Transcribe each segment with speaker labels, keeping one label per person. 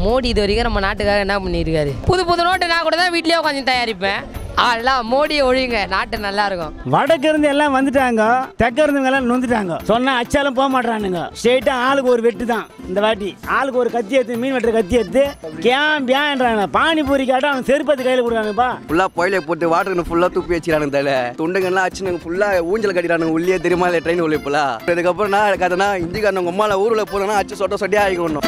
Speaker 1: மோடி இது வரைக்கும் நம்ம நாட்டுக்காக என்ன பண்ணியிருக்காரு? புது புது நோட்டு நான் கூட தான் வீட்லேயே உட்காந்து தயாரிப்பேன். எல்லாம் மோடியை ஒழிங்க, நாட்டு நல்லா இருக்கும்.
Speaker 2: வடக்கு இருந்து எல்லாம் வந்துட்டாங்க, தெற்க இருந்தவங்க எல்லாம் நொந்துட்டாங்க. சொன்னா அச்சாலும் போக மாட்டானுங்க. ஸ்ட்ரெயிட்டா ஆளுக்கு ஒரு வெட்டு தான். இந்த வாட்டி ஆளுக்கு ஒரு கத்தி எடுத்து, மீன் வெட்டுற கத்தி எடுத்து கேன்றாங்க. பானிபூரி காட்ட அவன் செருப்பத்து கையில் கொடுக்குறாங்கப்பா.
Speaker 3: ஃபுல்லா போயில போட்டு வாட்டர் ஃபுல்லா தூப்பி வச்சிருக்கானுங்க. தலை துண்டுங்கெல்லாம் அச்சுனாங்க, ஃபுல்லா ஊஞ்சல் கட்டிடுறானுங்க. உள்ளே தெரியுமா இல்லை ட்ரெயின் உள்ள இப்போலாம். இதுக்கப்புறம் நான் கதைனா இந்திக்காரங்க அம்மாவில் ஊரில் போனோன்னா அச்சு சொட்டியாக ஆகிக்கணும்.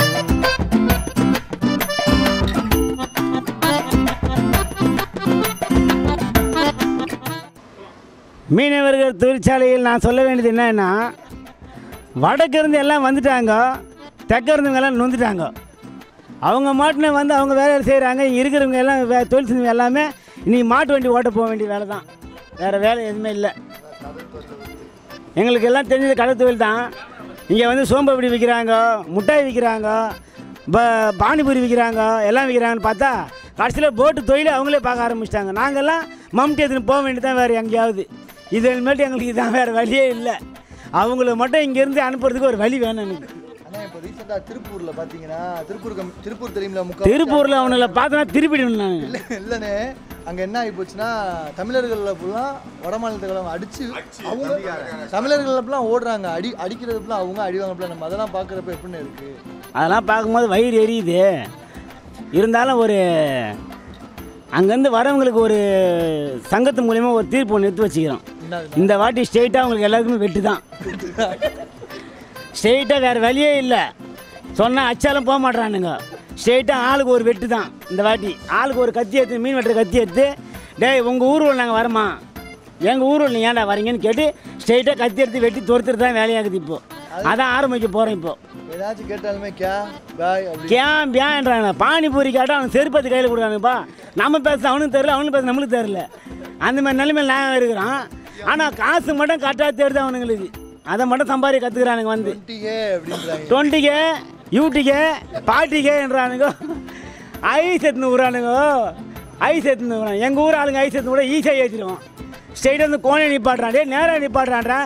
Speaker 2: மீனவர்கள் தொழிற்சாலையில் நான் சொல்ல வேண்டியது என்னன்னா, வடக்கு இருந்து எல்லாம் வந்துட்டாங்க, தெற்க இருந்தவங்க எல்லாம் நொந்துட்டாங்க. அவங்க மாட்டின வந்து அவங்க வேலையை செய்கிறாங்க. இங்கே இருக்கிறவங்க எல்லாம் தொழில் செஞ்சவங்க எல்லாமே இன்றைக்கி மாட்டு வண்டி ஓட்ட போக வேண்டிய வேலை தான். வேறு வேலை எதுவுமே இல்லை. எங்களுக்கு எல்லாம் தெரிஞ்சது கடை தொழில் தான். இங்கே வந்து சோம்பப்படி விற்கிறாங்க, முட்டாய் விற்கிறாங்க, பானிபூரி விற்கிறாங்க, எல்லாம் விற்கிறாங்கன்னு பார்த்தா கடைசியில் போட்டு தொழில் அவங்களே பார்க்க ஆரம்பிச்சிட்டாங்க. நாங்கள்லாம் மம்டி எடுத்துன்னு போக வேண்டியதான் வேறு எங்கேயாவது. இது மேட்டு எங்களுக்கு இதான் வேறு வழியே இல்லை. அவங்கள மட்டும் இங்கேருந்து அனுப்புறதுக்கு ஒரு வழி வேணும் எனக்கு.
Speaker 4: இப்போ ரீசெண்டாக திருப்பூரில் பார்த்தீங்கன்னா, திருப்பூர் தெரியுமில்ல,
Speaker 2: திருப்பூரில் அவங்கள பார்த்தோன்னா திருப்பிடணும் நான்.
Speaker 4: இல்லைண்ணே, அங்கே என்ன ஆகி போச்சுன்னா, தமிழர்களில் ஃபுல்லாக வட மாநிலத்துக்களை அடித்து அவங்க தமிழர்கள் ஃபுல்லாக ஓடுறாங்க. அடிக்கிறது ஃபுல்லாக அவங்க அடிவாங்க ஃபுல்லாக. நம்ம அதெல்லாம் பார்க்குறப்ப எப்படின்னு இருக்குது?
Speaker 2: அதெல்லாம் பார்க்கும்போது வயிறு எரியுது. இருந்தாலும் ஒரு அங்கேருந்து வரவங்களுக்கு ஒரு சங்கத்து மூலிமா ஒரு தீர்ப்பு ஒன்று எடுத்து வச்சுக்கிறோம். இந்த வாட்டி ஸ்ட்ரெயிட்டாக அவங்களுக்கு எல்லாருக்குமே வெட்டு தான். ஸ்ட்ரெயிட்டாக வேறு வழியே இல்லை. சொன்னால் அச்சாலும் போக மாட்டானுங்க. ஸ்ட்ரெயிட்டாக ஆளுக்கு ஒரு வெட்டு தான். இந்த வாட்டி ஆளுக்கு ஒரு கத்தி எடுத்து, மீன் வெட்டுற கத்தி எடுத்து, டேய் உங்கள் ஊரில் நாங்கள் வரோமா, எங்கள் ஊரில் நீங்கள் ஏன்டா வரீங்கன்னு கேட்டு ஸ்ட்ரெயிட்டாக கத்தி எடுத்து வெட்டி துரத்துறது தான் வேலையாகுது. இப்போது அதான் ஆரம்பிக்க போகிறோம். இப்போது
Speaker 4: ஏதாச்சும் கேட்டாலுமே
Speaker 2: கேன்றாங்க. பானிபூரி காட்ட அவன் செருப்பத்து கையில் கொடுக்குறானுப்பா. நம்ம பேச அவனுக்கு தெரியல, அவனுக்கு பேச நம்மளுக்கு தெரியல. அந்த மாதிரி நிலைமையில் நாங்கள் இருக்கிறோம். ஆனால் காசு மட்டும் கரெக்டாக தெரியுது அவனுங்களுக்கு. அதை மட்டும் சம்பாதி கற்றுக்குறானுங்க. வந்து 20K UTK 40Kன்றானுங்க. ஐஸ் எடுத்துன்னு விட்றானுங்க. ஐஸ் எடுத்துன்னு விட்றான். எங்கள் ஊர் ஆளுங்க ஐஸ் எடுத்துன்னு கூட ஈஸியாக ஏற்றிடுவோம். ஸ்ட்ரெயிட்டாக வந்து கோணை நிப்பாட்டுறான், நேராக நிப்பாட்டுறான்றான்.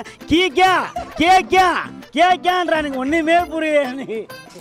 Speaker 2: கேன்றானுங்க. ஒன்றுமே புரியல எனக்கு.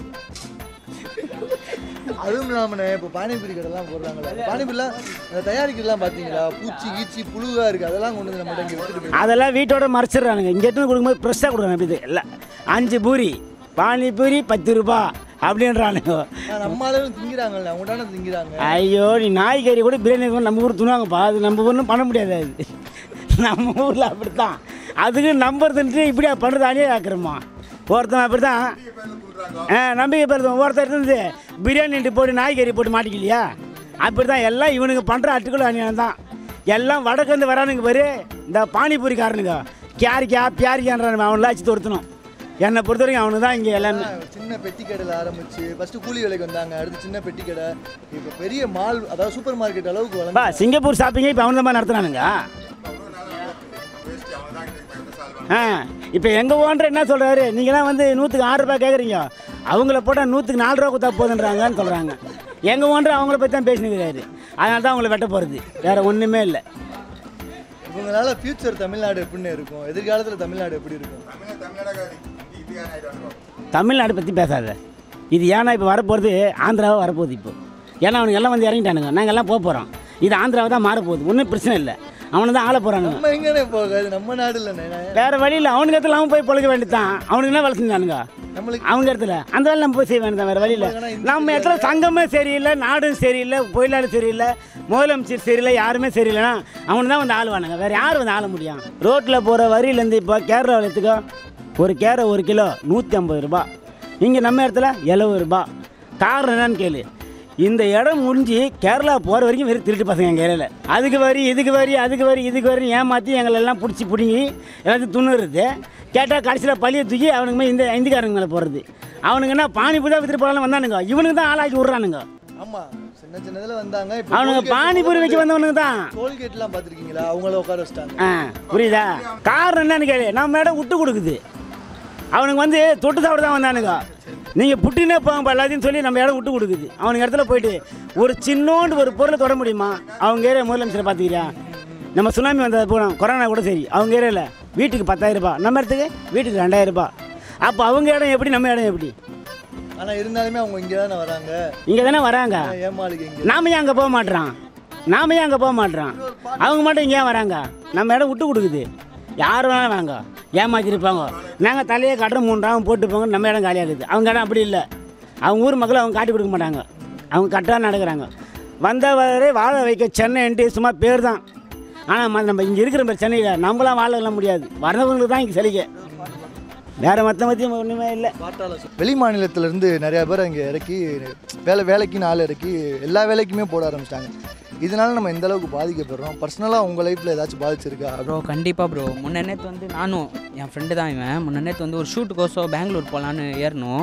Speaker 4: அதுவும் இல்லாமண்ணே, இப்போ பானிபூரி கடைலாம் போடுறாங்களா, பானிபூரிலாம் தயாரிக்கிறதுலாம் பார்த்தீங்களா, பூச்சி கீச்சி புழுவாக இருக்குது. அதெல்லாம் கொண்டு வந்து நம்ம இங்கே விட்டுட்டு
Speaker 2: அதெல்லாம் வீட்டோட மறைச்சிடுறானுங்க. இங்கே எடுத்து கொடுக்கும்போது ஃப்ரெஷ்ஷாக கொடுக்குறாங்க. இப்படி இல்லை 5 பூரி பானிபூரி 10 ரூபா அப்படின்றானுங்க.
Speaker 4: நம்ம அளவு திங்கிறாங்கல்ல, அவங்க தானே திங்கிறாங்க.
Speaker 2: ஐயோ, நீ நாய்கறி கூட பிரியாணி நம்ம ஊர் துணுவாங்கப்பா. அது நம்ம ஒன்றும் பண்ண முடியாது. அது நம்ம ஊரில் அப்படித்தான். அதுக்கு நம்புறதுன்ட்டு இப்படியா பண்ணுறதானே ஆக்குறோமா. ஒருத்தன் அப்படி தான் நம்பிக்கை பெறுவோம். ஒருத்தர் இருந்து பிரியாணி போட்டு நாய்கறி போட்டு மாட்டிக்கலையா, அப்படி தான் எல்லாம் இவனுக்கு பண்ணுற அட்டுக்கள் அநியாயம் தான். எல்லாம் வடக்குந்து வரானுங்க பாரு, இந்த பானிபூரிக்காரனுங்க பியாரிக்கான்றானுங்க. அவனெல்லாம் வச்சு துரத்தணும். என்னை பொறுத்த வரைக்கும் அவனு தான் இங்கே எல்லாமே.
Speaker 4: சின்ன பெட்டி கடையில் ஆரம்பிச்சு ஃபஸ்ட்டு கூலி வேலைக்கு வந்தாங்க, அடுத்து சின்ன பெட்டி கடை, இப்போ பெரிய மால், அதாவது சூப்பர் மார்க்கெட் அளவுக்கு வளர்ந்து
Speaker 2: சிங்கப்பூர் ஷாப்பிங்கே இப்போ அவன் தான் நடத்துனானுங்க. இப்போ எங்கள் ஓனர் என்ன சொல்கிறாரு, நீங்களாம் வந்து 100க்கு 6 ரூபா கேட்குறீங்க, அவங்கள போட்டால் 100க்கு 4 ரூபா கொடுத்தா போதுன்றாங்கன்னு சொல்கிறாங்க. எங்கள் ஓனர் அவங்கள பற்றி தான் பேசினுக்கிறாரு. அதனால தான் அவங்கள வெட்ட போகிறது, வேறு ஒன்றுமே இல்லை.
Speaker 4: இவங்களால ஃபியூச்சர் தமிழ்நாடு எப்படின்னு இருக்கும், எதிர்காலத்தில் தமிழ்நாடு எப்படி இருக்கும்?
Speaker 2: தமிழ்நாடு பற்றி பேசாத. இது ஏன்னா இப்போ வரப்போகிறது ஆந்திராவாக வரப்போகுது. இப்போ ஏன்னா அவனுக்கு எல்லாம் வந்து இறங்கிட்டானுங்க, நாங்கள் எல்லாம் போக போகிறோம். இது ஆந்திராவை தான் மாறப்போகுது. ஒன்றும் பிரச்சனை இல்லை. அவனை தான் ஆள போகிறாங்க.
Speaker 4: நம்ம எங்கேனே போகாது, நம்ம நாடு இல்லைண்ணே.
Speaker 2: வேறு வழியில் அவனுக்கு இடத்துல அவன் போய் பொழைக்க வேண்டியது தான். அவனுக்கு என்ன வேலை செஞ்சானுங்க
Speaker 4: நம்மளுக்கு
Speaker 2: அவங்க இடத்துல, அந்த வேலை நம்ம போய் செய்ய வேண்டியதான். வேறு வழியில் நம்ம இடத்துல சங்கமே சரியில்லை, நாடும் சரியில்லை, தொழிலாளி சரியில்லை, முதலமைச்சர் சரியில்லை, யாருமே சரியில்லைன்னா அவனு தான் வந்து ஆளுவானுங்க. வேறு யார் வந்து ஆள முடியும்? ரோட்டில் போகிற வரியிலேருந்து இப்போ கேரளாவில் எடுத்துக்கோ, ஒரு கேரை 1 கிலோ 150 ரூபா. இங்கே நம்ம இடத்துல 70 ரூபா. காரணம் என்னன்னு கேளு. இந்த இடம் முடிஞ்சு கேரளா போகிற வரைக்கும் வெறும் திருட்டு பசங்க எங்கள் ஏரியாவில். அதுக்கு வரி, இதுக்கு வரி, அதுக்கு வரி, இதுக்கு வரி ஏமாற்றி எங்களெல்லாம் பிடிங்கி எல்லாத்தையும் துண்ணுறது. கேட்டால் கடைசியில் பழியை தூக்கி அவனுக்கு மேலே இந்த இந்திக்காரங்க மேலே போடுறது. அவனுங்க என்ன பானிபூரி தான் வித்துட்டு போகலாம் வந்தானுங்க, இவனுக்கு தான் ஆளாக்கி விட்றானுங்க.
Speaker 4: ஆமாம், சின்ன சின்னதில் வந்தாங்க.
Speaker 2: அவனுங்க பானிபூரி வைக்க வந்தவனுங்க தான்.
Speaker 4: டோல்கேட்லாம் பார்த்துருக்கீங்களா, அவங்கள உட்கார வச்சிட்டாங்க.
Speaker 2: புரியுதா? காரணம் என்னன்னு கேளு, நம்ம இடம் விட்டு கொடுக்குது. அவனுக்கு வந்து தொட்டு சாப்பிட தான் வந்தானுங்க. நீங்கள் புட்டினே போங்கப்பா எல்லாத்தையும் சொல்லி நம்ம இடம் விட்டு கொடுக்குது. அவனுக்கு இடத்துல போயிட்டு ஒரு சின்னோண்டு ஒரு பொருளை தொட முடியுமா? அவங்க ஏரியா முதலமைச்சரை பார்த்துக்கிறியா? நம்ம சுனாமி வந்தது போனோம், கொரோனா கூட சரி. அவங்க ஏரியாவில் வீட்டுக்கு 10,000 ரூபாய், நம்ம இடத்துக்கு வீட்டுக்கு 2,000 ரூபாய். அப்போ அவங்க இடம் எப்படி, நம்ம இடம் எப்படி?
Speaker 4: ஆனால் இருந்தாலுமே அவங்க இங்கே தானே வராங்க.
Speaker 2: இங்கே தானே வராங்க.
Speaker 4: ஏமாளுக்கு இங்கே
Speaker 2: நாம ஏன் அங்கே போக மாட்டோம்? அவங்க மட்டும் இங்கே வராங்க. நம்ம இடம் விட்டு கொடுக்குது. யார் வேணாலும் வாங்க, ஏமாற்றிருப்பாங்க. நாங்கள் தலையை கட்டுற 3 ராகம் போட்டுப்போங்க, நம்ம இடம் காலியாகுது. அவங்க இடம் அப்படி இல்லை. அவங்க ஊர் மக்கள் அவங்க காட்டி கொடுக்க மாட்டாங்க. அவங்க கரெக்டாக நடக்கிறாங்க. வந்தவரை வாழ வைக்க சென்னைன்ட்டு சும்மா பேர் தான். ஆனால் நம்ம இங்கே இருக்கிற மாதிரி சென்னையில் நம்மளாம் வாழலாம் முடியாது. வரவங்களுக்கு தான் இங்கே சலுகை, வேறு மற்ற ஒன்றுமே இல்லை.
Speaker 4: வெளி மாநிலத்திலேருந்து நிறையா பேர் அங்கே இறக்கி வேலைக்குன்னு ஆள் இறக்கி எல்லா வேலைக்குமே போட ஆரம்பிச்சிட்டாங்க. இதனால நம்ம எந்த அளவுக்கு பாதிக்கப்படுறோம்? பர்சனலாக உங்கள் லைஃப்பில் ஏதாச்சும் பாதிச்சிருக்கா?
Speaker 5: ப்ரோ கண்டிப்பாக ப்ரோ. முன்னேற்று வந்து நானும் என் ஃப்ரெண்டு தான் இவன். முன்னேற்று வந்து ஒரு ஷூட்டுக்கோசம் பெங்களூர் போகலான்னு ஏறணும்.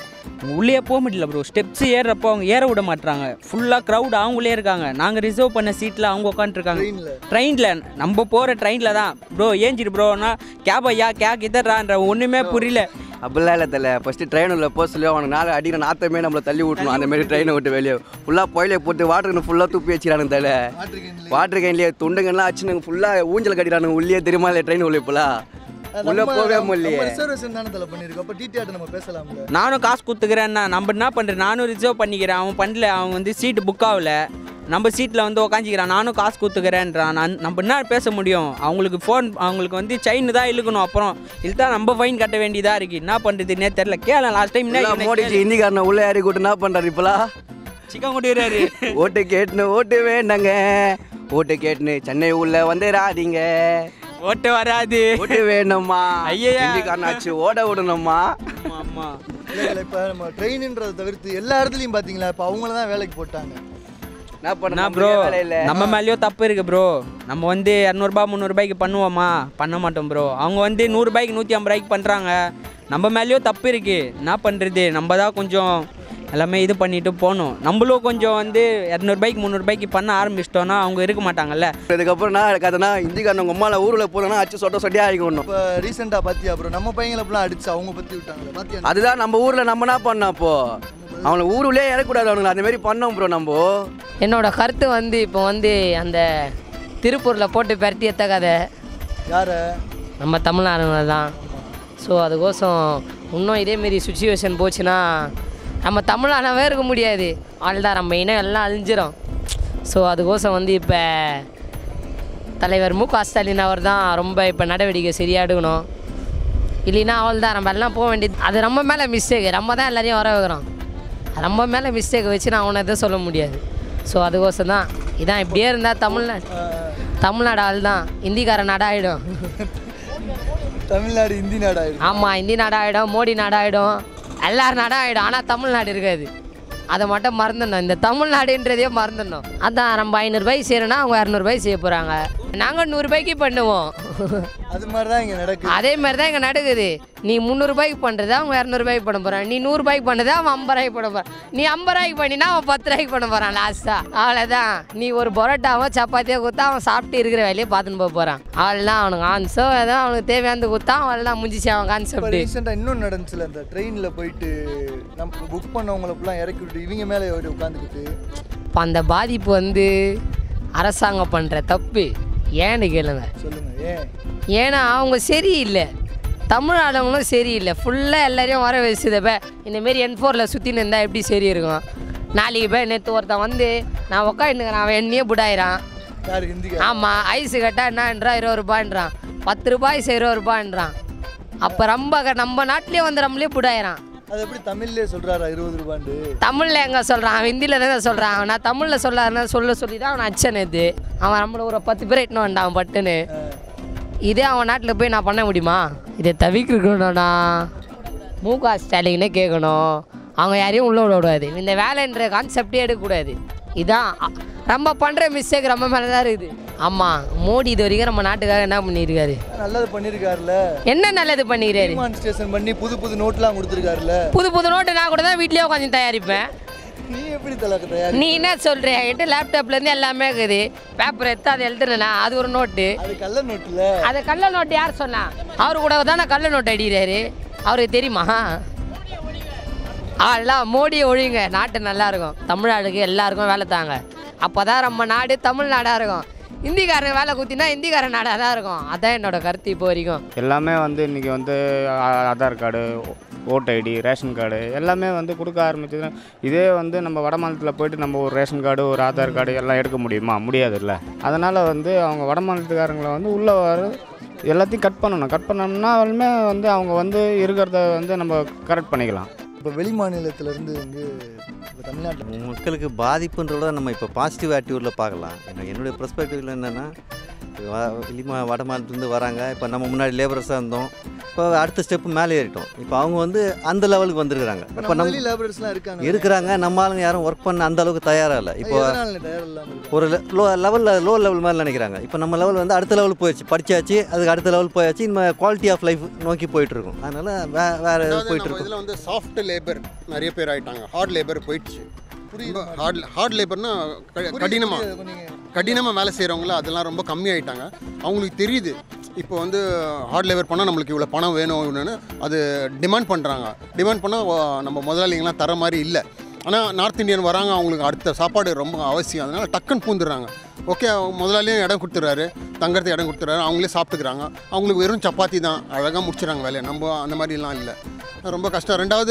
Speaker 5: உள்ளே போக முடியல ப்ரோ. ஸ்டெப்ஸ் ஏறுறப்போ அவங்க ஏற விட மாட்டுறாங்க. ஃபுல்லாக க்ரௌட் அவங்களே இருக்காங்க. நாங்கள் ரிசர்வ் பண்ண சீட்டில் அவங்க உட்காந்துருக்காங்க. ட்ரெயினில் நம்ம போகிற ட்ரெயினில் தான் ப்ரோ. ஏஞ்சிரு ப்ரோனா கேப் ஐயா கிதறான்ற ஒன்றுமே புரியல.
Speaker 3: அப்படிலாம் இல்லை தெரியல. ஃபஸ்ட்டு ட்ரெயின் உள்ள போக சொல்லி அவனுக்கு 4 அடிக்கிற நாத்தமே நம்மளை தள்ளி விட்டணும். அந்தமாரி ட்ரெயினை விட்டு வெளியே ஃபுல்லாக போயிலே போட்டு வாட்டர் ஃபுல்லாக துப்பி வச்சுக்கிறானுங்க. தெரியல வாட்டர் கேன்லேயே துண்டுங்கள்லாம் வச்சுனுங்க ஃபுல்லாக ஊஞ்சல் கட்டிக்கிறானுங்க. உள்ளே தெரியுமா இல்லை ட்ரெயின் உள்ள இப்போலாம் உள்ள போகவே முடியல.
Speaker 4: ரிசர்வேஷன் தானே தலை பண்ணியிருக்கோம். அப்போ டிடிஆர் நம்ம பேசலாம்ல.
Speaker 5: நானும் காசு கொடுத்துக்கிறேன்னா நம்ம என்ன பண்ணுறேன்? நானும் ரிசர்வ் பண்ணிக்கிறேன். அவன் பண்ணல. அவன் வந்து சீட்டு புக் ஆகல. நம்ம சீட்டில் வந்து உக்காஞ்சிக்கிறான். நானும் காசு கொடுத்துக்கிறேன்றான். நம்ம என்ன பேச முடியும்? அவங்களுக்கு வந்து செயின் தான் இழுக்கணும். அப்புறம் இதுதான் நம்ம ஃபைன் கட்ட வேண்டியதாக இருக்குது. என்ன பண்ணுறதுன்னே தெரில. கேள லாஸ்ட் டைம்
Speaker 3: மோடிஜி ஹிந்திக்காரனை உள்ளே ஏறி கூட்டு என்ன பண்ணுறாரு இப்போலாம்?
Speaker 5: சிக்கன் கொட்டிடுறாரு.
Speaker 3: ஓட்டு கேட்டுன்னு ஓட்டு வேண்டாங்க, ஓட்டு கேட்டுன்னு சென்னை உள்ள வந்துடாதீங்க,
Speaker 5: ஓட்டு வராது,
Speaker 3: ஓட்டு வேணும்மா.
Speaker 5: ஐயா
Speaker 3: ஹிந்திக்காரனாச்சு ஓட விடணும்மா.
Speaker 5: ஆமாம்.
Speaker 4: இப்போ நம்ம ட்ரெயின்ன்றதை தவிர்த்து எல்லா இடத்துலையும் பார்த்தீங்களா இப்போ அவங்கள தான் வேலைக்கு போட்டாங்க.
Speaker 5: என்ன ப்ரோ, நம்ம மேலேயும் தப்பு இருக்கு ப்ரோ. நம்ம வந்து 200 300 பண்ணுவோமா? பண்ண மாட்டோம் ப்ரோ. அவங்க வந்து 100 150 பண்ணுறாங்க. நம்ம மேலேயும் தப்பு இருக்கு. என்ன பண்ணுறது? நம்ம தான் கொஞ்சம் எல்லாமே இது பண்ணிட்டு போகணும். நம்மளும் கொஞ்சம் வந்து 200 300 பண்ண ஆரம்பிச்சிட்டோன்னா அவங்க இருக்க மாட்டாங்கல்ல.
Speaker 3: இதுக்கப்புறம் நான் கதைனா ஹிந்திக்காரன் உம்மால ஊரில் போனோன்னா அச்சு சொட்டியாக ஆகிக்கணும்.
Speaker 4: இப்போ ரீசெண்டாக பார்த்தியா அப்புறம் நம்ம பையங்களை அப்படிலாம் அடிச்சு அவங்க பற்றி விட்டாங்களே பார்த்தியா?
Speaker 3: அதுதான் நம்ம ஊரில் நம்ம என்ன பண்ணோம்? அப்போது அவனை ஊருள்ளே இறக்கூடாது. அவனுங்களை அந்தமாரி பண்ணோம் ப்ரோ. நம்ம
Speaker 1: என்னோட கருத்து வந்து இப்போ வந்து அந்த திருப்பூரில் போட்டு பரட்டி எத்த கதை
Speaker 4: யார்?
Speaker 1: நம்ம தமிழ்நாடுங்க தான். ஸோ அதுக்கோசம் இன்னும் இதேமாரி சுச்சுவேஷன் போச்சுன்னா நம்ம தமிழ்நாடவே இருக்க முடியாது. அவ்வளோதான், நம்ம இனம் எல்லாம் அழிஞ்சிடும். ஸோ அதுக்கோசம் வந்து இப்போ தலைவர் மு.க. ஸ்டாலின் அவர் தான் ரொம்ப இப்போ நடவடிக்கை சரியாக எடுக்கணும். இல்லைன்னா அவள் தான் நம்ம எல்லாம் போக வேண்டியது. அது நம்ம மேலே மிஸ்டேக்கு. நம்ம தான் எல்லாரையும் வர வைக்கிறோம். நம்ம மேலே மிஸ்டேக் வச்சு நான் அவனை எதுவும் சொல்ல முடியாது. ஸோ அதுக்கோசம் தான் இதான் இப்படியே இருந்தால் தமிழ்நாடு ஆள் தான் இந்திக்கார நாடாகிடும்.
Speaker 4: தமிழ்நாடு இந்தி நாடாகிடும்.
Speaker 1: ஆமாம், இந்தி நாடாகிடும், மோடி நாடாகிடும், எல்லாரும் நாடாகிடும். ஆனால் தமிழ்நாடு இருக்காது. அதை மட்டும் மறந்துடணும். இந்த தமிழ்நாடுன்றதே மறந்துடணும். அதான் நம்ம 500 ரூபாய்க்கு செய்யறோன்னா அவங்க 200 ரூபாய்க்கு செய்ய போகிறாங்க. நாங்கள் 100 ரூபாய்க்கு பண்ணுவோம்.
Speaker 4: அது மாதிரி தான் இங்கே நடக்குது.
Speaker 1: அதே மாதிரி தான் இங்கே நடக்குது. நீ 300 ரூபாய்க்கு பண்ணுறதா அவங்க 200 ரூபாய்க்கு பண்ண போகிறான். நீ 100 ரூபாய்க்கு பண்ணதா அவன் 50 ரூபாய்க்கு பண்ண போகிறான். நீ 50 ரூபாய்க்கு பண்ணினா அவன் 10 ரூபாய்க்கு பண்ண போகிறான் லாஸ்ட்டாக. அவ்வளோதான். நீ ஒரு பரோட்டாவோ சப்பாத்தியோ கொடுத்தா அவன் சாப்பிட்டு இருக்கிற வேலையை பார்த்துன்னு போக போகிறான். அவள்தான் அவனுக்கு ஆன்சோ ஏதோ அவனுக்கு தேவையானது கொடுத்தா அவள்தான் முடிஞ்சிச்சு அவன் கான்செப்ட்.
Speaker 4: ரீசெண்டாக இன்னும் நடந்துச்சுல, அந்த ட்ரெயினில் போயிட்டு நம்ம புக் பண்ணவங்களப்பெல்லாம் இறக்கி விட்டு இவங்க மேலே உட்காந்துக்கிட்டு
Speaker 1: இப்போ அந்த பாதிப்பு வந்து அரசாங்கம் பண்ணுற தப்பு. ஏன்னு கேளுங்க.
Speaker 4: சொல்லுங்கள்.
Speaker 1: ஏன்னா அவங்க சரியில்லை, தமிழ்நாடுங்களும் சரியில்லை. ஃபுல்லாக எல்லாரையும் வர வச்சுதப்ப இந்தமாரி N4ல் சுற்றின்னு இருந்தால் எப்படி சரி இருக்கும்? நாளைக்கு போய் நேற்று ஒருத்தன் வந்து நான் உட்காந்துக்கிறேன், அவன் என்னையே புடாயிறான். ஆமாம், ஐஸு கட்டால் என்னன்றான் 20 ரூபான்றான், 10 ரூபாய் 20 ரூபான்றான். அப்போ நம்ம நாட்டிலே வந்து நம்மளே புடாயிறான்.
Speaker 4: அது எப்படி தமிழ்லேயே சொல்கிறாரா 20 ரூபாண்டு? தமிழில்
Speaker 1: எங்கே சொல்கிறான்? அவன் ஹிந்தியில் தானே சொல்கிறான். நான் தமிழில் சொல்லாருன்னா சொல்லி தான் அவன் அச்சன். இது அவன் நம்மளை ஒரு 10 பேர் எட்டுன்னு வந்தான் அவன் பட்டுன்னு. இதே அவன் நாட்டில் போய் நான் பண்ண முடியுமா? இதை தவிர்க்கணும்னா மு.க. ஸ்டாலினே கேட்கணும். அவங்க யாரையும் உள்ள விடக்கூடாது. இந்த வேலைன்ற கான்செப்டே எடுக்கக்கூடாது. இதான் நம்ம பண்ணுற மிஸ்டேக் நம்ம மேலே தான் இருக்குது. ஆமாம், மோடி இது வரைக்கும் நம்ம நாட்டுக்காக என்ன பண்ணியிருக்காரு? நல்லது
Speaker 4: பண்ணியிருக்காருல்ல.
Speaker 1: என்ன நல்லது பண்ணிக்கிறாரு?
Speaker 4: ஸ்டேஷன் பண்ணி புது நோட்லாம் கொடுத்துருக்காருல்ல.
Speaker 1: புது நோட்டு நான் கூட தான் வீட்லேயே உட்காந்து தயாரிப்பேன்.
Speaker 4: நீ எப்படி தயார்?
Speaker 1: நீ என்ன சொல்கிற? என்கிட்ட லேப்டாப்லேருந்து எல்லாமே இருக்குது. பேப்பர் எடுத்து அதை எழுதுனா அது ஒரு நோட்டு.
Speaker 4: அது கள்ள நோட்டில்.
Speaker 1: அது கள்ள நோட்டு யார் சொன்னா? அவரு கூட தான் நான் கள்ள நோட்டு அடிக்கிறாரு. அவருக்கு தெரியுமா? எல்லாம் மோடியை ஒழிங்க, நாட்டு நல்லா இருக்கும். தமிழ்நாடுக்கு எல்லாருக்கும் வேலை தாங்க. அப்போ தான் நம்ம நாடு தமிழ்நாடாக இருக்கும். இந்திக்காரன் வேலை குத்தினா இந்திக்காரன் நாடாக தான் இருக்கும். அதான் என்னோட கருத்து இப்போ வரைக்கும்.
Speaker 6: எல்லாமே வந்து இன்றைக்கி வந்து ஆதார் கார்டு, ஓட்டு ஐடி, ரேஷன் கார்டு எல்லாமே வந்து கொடுக்க ஆரம்பிச்சது. இதே வந்து நம்ம வட மாநிலத்தில் போய்ட்டு நம்ம ஒரு ரேஷன் கார்டு, ஒரு ஆதார் கார்டு எல்லாம் எடுக்க முடியுமா? முடியாதுல்ல. அதனால் வந்து அவங்க வட மாநிலத்துக்காரங்களை வந்து உள்ளே வர எல்லாத்தையும் கட் பண்ணணும். கட் பண்ணோம்னாலுமே வந்து அவங்க வந்து இருக்கிறத வந்து நம்ம கரெக்ட் பண்ணிக்கலாம்.
Speaker 4: இப்போ வெளி மாநிலத்திலேருந்து வந்து இப்போ தமிழ்நாட்டில்
Speaker 7: மக்களுக்கு பாதிப்புன்றத நம்ம இப்போ பாசிட்டிவ் ஆட்டிடியூடில் பார்க்கலாம். என்னுடைய பெர்ஸ்பெக்டிவில் என்னென்னா, வட மாநிலத்துலேருந்து வராங்க. இப்போ நம்ம முன்னாடி லேபரர்ஸாக இருந்தோம், இப்போ அடுத்த ஸ்டெப்பு மேலே ஏறிட்டோம். இப்போ அவங்க வந்து அந்த லெவலுக்கு வந்துருக்குறாங்க. இப்போ நம்ம
Speaker 4: லேபரர்ஸ்லாம்
Speaker 7: இருக்கிறாங்க, நம்ம ஆளுங்க யாரும் ஒர்க் பண்ண அந்த அளவுக்கு தயாராக இல்லை. இப்போ ஒரு லோ லெவல் மாதிரி நினைக்கிறாங்க. இப்போ நம்ம லெவல் வந்து அடுத்த லெவலுக்கு போயிடுச்சு, படித்தாச்சு, அதுக்கு அடுத்த லெவல் போயாச்சு. இந்த குவாலிட்டி ஆஃப் லைஃப் நோக்கி போயிட்டுருக்கோம். அதனால் வேறு போயிட்டுருக்கோம்.
Speaker 8: இதில் வந்து சாஃப்ட் லேபர் நிறைய பேர் ஆகிட்டாங்க, ஹார்ட் லேபர் போயிடுச்சு. ஹார்ட் லேபர்னா கடினமாக வேலை செய்கிறவங்கள அதெல்லாம் ரொம்ப கம்மியாயிட்டாங்க. அவங்களுக்கு தெரியுது இப்போ வந்து ஹார்ட் லேபர் பண்ணால் நம்மளுக்கு இவ்வளோ பணம் வேணும்னு அது டிமாண்ட் பண்ணுறாங்க. டிமாண்ட் பண்ணால் நம்ம முதலாளிங்களாம் தர மாதிரி இல்லை. ஆனால் நார்த் இந்தியன் வராங்க, அவங்களுக்கு அடுத்த சாப்பாடு ரொம்ப அவசியம். அதனால் டக்குன்னு பூந்துடுறாங்க. ஓகே, முதலாளியும் இடம் கொடுத்துட்றாரு, தங்கறதுக்கு இடம் கொடுத்துட்றாரு, அவங்களே சாப்பிட்டுக்கிறாங்க. அவங்களுக்கு வெறும் சப்பாத்தி தான், அழகாக முடிச்சிடறாங்க வேலையை. நம்ம அந்த மாதிரிலாம் இல்லை, ரொம்ப கஷ்டம். ரெண்டாவது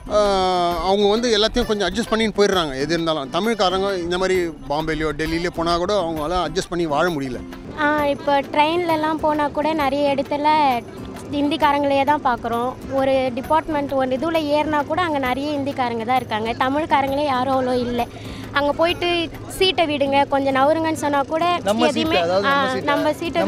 Speaker 8: அவங்க வந்து எல்லாத்தையும் கொஞ்சம் அட்ஜஸ்ட் பண்ணின்னு போயிடுறாங்க. எது இருந்தாலும் தமிழ்காரங்க இந்த மாதிரி பாம்பேலையோ டெல்லியிலையோ போனால் கூட அவங்களால அட்ஜஸ்ட் பண்ணி வாழ முடியல.
Speaker 9: இப்போ ட்ரெயின்லலாம் போனால் கூட நிறைய இடத்துல ஹிந்திக்காரங்களையே தான் பார்க்குறோம். ஒரு டிபார்ட்மெண்ட் ஒரு இதில் ஏறினா கூட அங்கே நிறைய ஹிந்திக்காரங்க தான் இருக்காங்க. தமிழ்காரங்களே யாரும் அவ்வளோ இல்லை. அங்கே போயிட்டு சீட்டை விடுங்க, கொஞ்சம் நவருங்கன்னு சொன்னால் கூட எதுவுமே நம்ம சீட்டை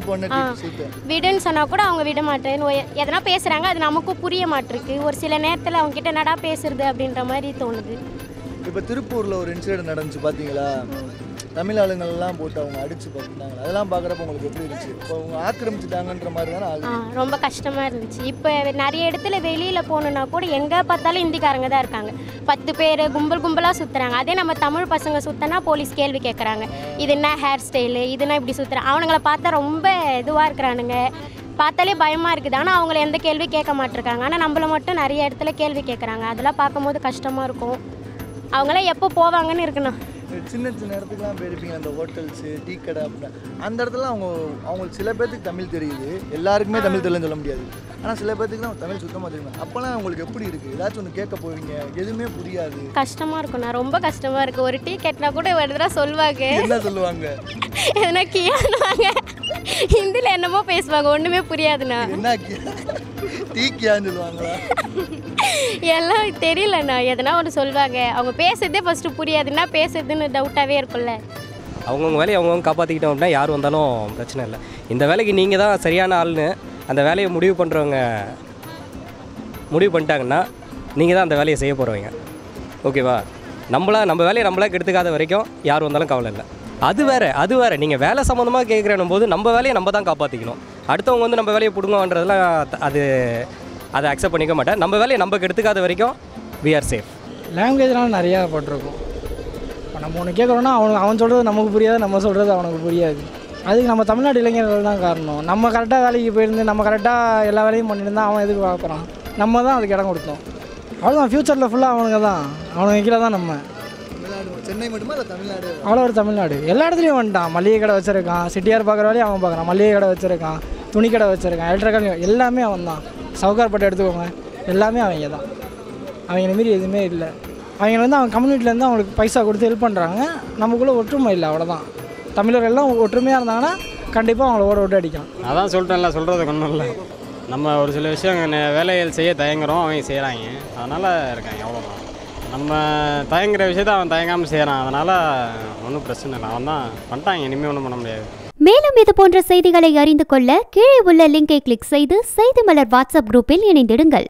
Speaker 9: விடுன்னு சொன்னால் கூட அவங்க விட மாட்டேன்னு எதனா பேசுகிறாங்க. அது நமக்கும் புரிய மாட்டிருக்கு. ஒரு சில நேரத்தில் அவங்க கிட்ட என்னடா பேசுறது அப்படின்ற மாதிரி தோணுது.
Speaker 4: இப்போ திருப்பூரில் ஒரு இன்சிடென்ட் நடந்துச்சு பார்த்தீங்களா? தமிழ் ஆளுங்கள்லாம் போட்டு அவங்க அடித்து பார்த்துட்டாங்க. அதெல்லாம் பார்க்குறப்ப உங்களுக்கு எப்படி இருந்துச்சு? இப்போ அவங்க ஆக்கிரமிச்சிட்டாங்கன்ற மாதிரி தானே
Speaker 9: ரொம்ப கஷ்டமாக இருந்துச்சு. இப்போ நிறைய இடத்துல வெளியில் போகணுன்னா கூட எங்கே பார்த்தாலும் ஹிந்திக்காரங்க தான் இருக்காங்க. 10 பேர் கும்பலாக சுற்றுறாங்க. அதே நம்ம தமிழ் பசங்க சுற்றினா போலீஸ் கேள்வி கேட்குறாங்க, இது என்ன ஹேர் ஸ்டைலு, இதுனா இப்படி சுற்றுறாங்க. அவனுங்களை பார்த்தா ரொம்ப இதுவாக இருக்கிறானுங்க, பார்த்தாலே பயமாக இருக்குது. ஆனால் அவங்கள எந்த கேள்வி கேட்க மாட்டிருக்காங்க. ஆனால் நம்மள மட்டும் நிறைய இடத்துல கேள்வி கேட்குறாங்க. அதெல்லாம் பார்க்கும்போது கஷ்டமாக இருக்கும். அவங்களாம் எப்போ போவாங்கன்னு இருக்கணும்.
Speaker 4: சின்ன இடத்துக்குலாம் போயிருப்பீங்க, அந்த ஹோட்டல்ஸு, டீ கடை அப்படின்னா அந்த இடத்துல அவங்களுக்கு சில பேர்த்துக்கு தமிழ் தெரியுது, எல்லாருக்குமே தமிழ் தெரியலன்னு சொல்ல முடியாது. ஆனால் சில பேர்த்துக்கு தான் தமிழ் சுத்தமாக தெரியும். அப்போலாம் உங்களுக்கு எப்படி இருக்குது? ஏதாச்சும் ஒன்று கேட்க போவீங்க, எதுவுமே புரியாது,
Speaker 9: கஷ்டமாக இருக்கும். நான் ரொம்ப கஷ்டமாக இருக்குது. ஒரு டீ கேட்டினா கூட ஒரு தடவை சொல்லுவாங்க,
Speaker 4: என்ன சொல்லுவாங்க,
Speaker 9: எதனா கியானுவாங்க, ஹிந்தியில் என்னமோ பேசுவாங்க, ஒன்றுமே புரியாதுண்ணா.
Speaker 4: என்ன டீ கியான்னு சொல்லுவாங்களா?
Speaker 9: எல்லாம் தெரியலண்ணா. எதனா ஒன்று சொல்லுவாங்க, அவங்க பேசுறதே ஃபஸ்ட்டு புரியாதுன்னா பேசுறதுன்னு டவுட்டாகவே இருக்கும்ல.
Speaker 10: அவங்கவுங்க வேலையை அவங்கவுங்க காப்பாற்றிக்கிட்டோம் அப்படின்னா யார் வந்தாலும் பிரச்சனை இல்லை. இந்த வேலைக்கு நீங்கள் தான் சரியான ஆள்னு அந்த வேலையை முடிவு பண்ணுறவங்க முடிவு பண்ணிட்டாங்கன்னா நீங்கள் தான் அந்த வேலையை செய்ய போகிறவங்க. ஓகேவா? நம்ம வேலையை நம்மளா கெடுத்துக்காத வரைக்கும் யார் வந்தாலும் கவலை இல்லை. அது வேறு நீங்கள் வேலை சம்மந்தமாக கேட்குறேன்னும் போது நம்ம வேலையை நம்ம தான் காப்பாற்றிக்கணும். அடுத்தவங்க வந்து நம்ம வேலையை பிடுங்கன்றதுலாம் அதை அக்செப்ட் பண்ணிக்க மாட்டேன். நம்ம வேலையை நம்ம கெடுத்துக்காத வரைக்கும் வி ஆர் சேஃப்.
Speaker 11: லாங்குவேஜ்லாம் நிறையா பட்டிருக்கும். இப்போ நம்ம ஒன்று கேட்குறோன்னா அவன் சொல்கிறது நமக்கு புரியாது, நம்ம சொல்கிறது அவனுக்கு புரியாது. அதுக்கு நம்ம தமிழ்நாடு இளைஞர்கள் தான் காரணம். நம்ம கரெக்டாக வேலைக்கு போயிருந்து நம்ம கரெக்டாக எல்லா வேலையும் பண்ணியிருந்தால் அவன் எதுக்கு பார்க்குறான்? நம்ம தான் அதுக்கு இடம் கொடுத்தோம். அவ்வளோதான். ஃப்யூச்சரில் ஃபுல்லாக அவனுங்க கீழே தான் நம்ம.
Speaker 4: சென்னை மட்டுமா இல்லை தமிழ்நாடு?
Speaker 11: அவ்வளோ ஒரு தமிழ்நாடு எல்லா இடத்துலையும் வந்துட்டான். மளிகை கடை வச்சுருக்கான், சிட்டியார் பார்க்குற வேலையும் அவன் பார்க்குறான். மளிகை கடை வச்சுருக்கான், துணி கடை வச்சுருக்கான், எலக்ட்ரிக்கல் எல்லாமே அவன் தான். சவுகார்பட்டை எடுத்துக்கோங்க, எல்லாமே அவங்க தான். அவங்கள மாரி எதுவுமே இல்லை. அவங்க வந்து அவன் கம்யூனிட்டிலேருந்து அவங்களுக்கு பைசா கொடுத்து ஹெல்ப் பண்ணுறாங்க. நமக்குள்ளே ஒற்றுமை இல்லை, அவ்வளோதான். தமிழர்கள் எல்லாம் ஒற்றுமையாக இருந்தாங்கன்னா கண்டிப்பாக அவங்கள ஓட அடிக்கலாம்.
Speaker 6: அதான் சொல்லிட்டேன்ல, சொல்கிறது ஒன்றும் இல்லை. நம்ம ஒரு சில விஷயம் வேலைகள் செய்ய தயங்குறோம், அவங்க செய்கிறாங்க, அதனால் இருக்காங்க, அவ்வளோதான். நம்ம தயங்குற விஷயத்தை அவன் தயங்காமல் செய்கிறான், அதனால் ஒன்றும் பிரச்சனை இல்லை. அவன் தான் பண்ணிட்டாங்க, இனிமேல் ஒன்றும் பண்ண முடியாது.
Speaker 12: மேலும் இது போன்ற செய்திகளை அறிந்து கொள்ள கீழே உள்ள லிங்கை கிளிக் செய்து செய்திமலர் வாட்ஸ்அப் குரூப்பில் இணைந்திடுங்கள்.